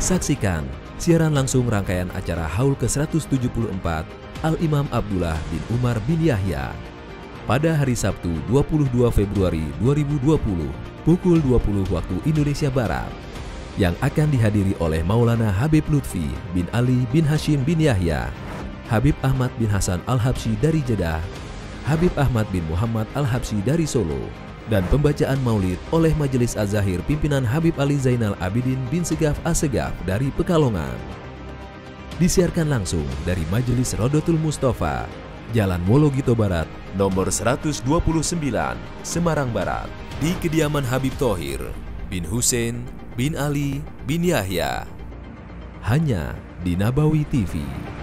Saksikan siaran langsung rangkaian acara Haul ke-174 Al-Imam Abdullah bin Umar bin Yahya pada hari Sabtu 22 Februari 2020 pukul 20 waktu Indonesia Barat yang akan dihadiri oleh Maulana Habib Lutfi bin Ali bin Hashim bin Yahya, Habib Ahmad bin Hasan Al-Habsyi dari Jeddah, Habib Ahmad bin Muhammad Al-Habsyi dari Solo, dan pembacaan maulid oleh Majelis Az-Zahir pimpinan Habib Ali Zainal Abidin bin Segaf Assegaf dari Pekalongan. Disiarkan langsung dari Majelis Rodotul Mustafa, Jalan Wologito Barat, nomor 129, Semarang Barat, di kediaman Habib Thohir bin Hussein bin Ali bin Yahya. Hanya di Nabawi TV.